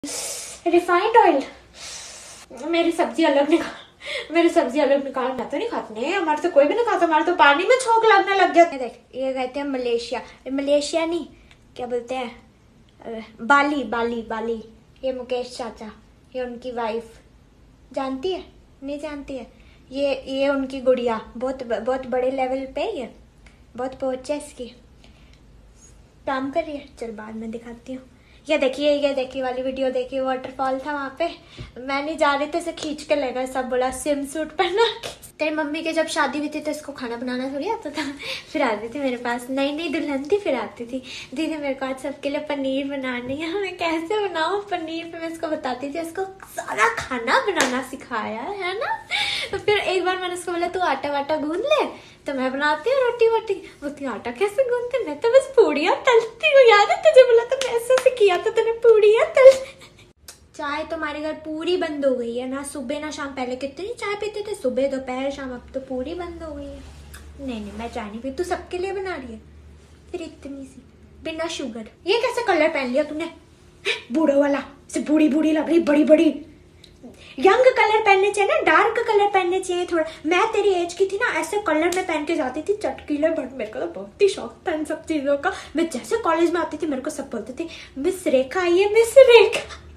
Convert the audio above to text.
Refined oil. मेरी सब्जी अलग निकाल। मैं तो नहीं खाती, हमारे तो कोई भी नहीं खाता, हमारे तो पानी में छोंक लगने लग जाते। देख, ये कहते हैं मलेशिया, मलेशिया नहीं, क्या बोलते हैं, बाली। ये मुकेश चाचा, ये उनकी वाइफ, जानती है? नहीं जानती है? ये उनकी गुड़िया, बहुत बड़े लेवल पे, ये बहुत पहुंच है इसकी, काम कर रही है। चल बाद में दिखाती हूँ। ये देखिए वाली वीडियो देखिए, वाटरफॉल था वहाँ पे, मैं नहीं जा रही थी, इसे खींच के ले गए सब, बोला स्विम सूट पहना के। तेरी मम्मी की जब शादी हुई थी तो इसको खाना बनाना थोड़ी आता था, फिर आती थी मेरे पास, नई दुल्हन थी, फिर आती थी, दीदी मेरे को आज सबके लिए पनीर बनानी है, मैं कैसे बनाऊँ पनीर, फिर मैं इसको बताती थी, इसको सारा खाना बनाना सिखाया है ना। तो फिर एक बार मैंने उसको बोला तू आटा वाटा गूंद ले, तो मैं बनाती हूँ रोटी वोटी। बोलती आटा कैसे गूंदते, मैं तो बस पूड़ियाँ तलती हूँ, याद है तुझे, बोला तो मैं ऐसे किया तो तूने पूड़ियाँ तल। चाय तो हमारे घर पूरी बंद हो गई है ना, सुबह ना शाम, पहले कितनी चाय पीते थे, सुबह दोपहर शाम, अब तो पूरी बंद हो गई है। नहीं मैं चाय नहीं पी, तू सबके लिए बना रही है, फिर इतनी सी बिना शुगर। ये कैसे कलर पहन लिया तूने, बूढ़ो वाला, से बूढ़ी लग रही, बड़ी यंग कलर पहनने चाहिए ना, डार्क कलर पहनने चाहिए थोड़ा। मैं तेरी एज की थी ना, ऐसे कलर में पहन के जाती थी चटकीले, बट मेरे को तो बहुत ही शौक था इन सब चीजों का। मैं जैसे कॉलेज में आती थी मेरे को सब बोलते थे मिस रेखा आई है, मिस रेखा।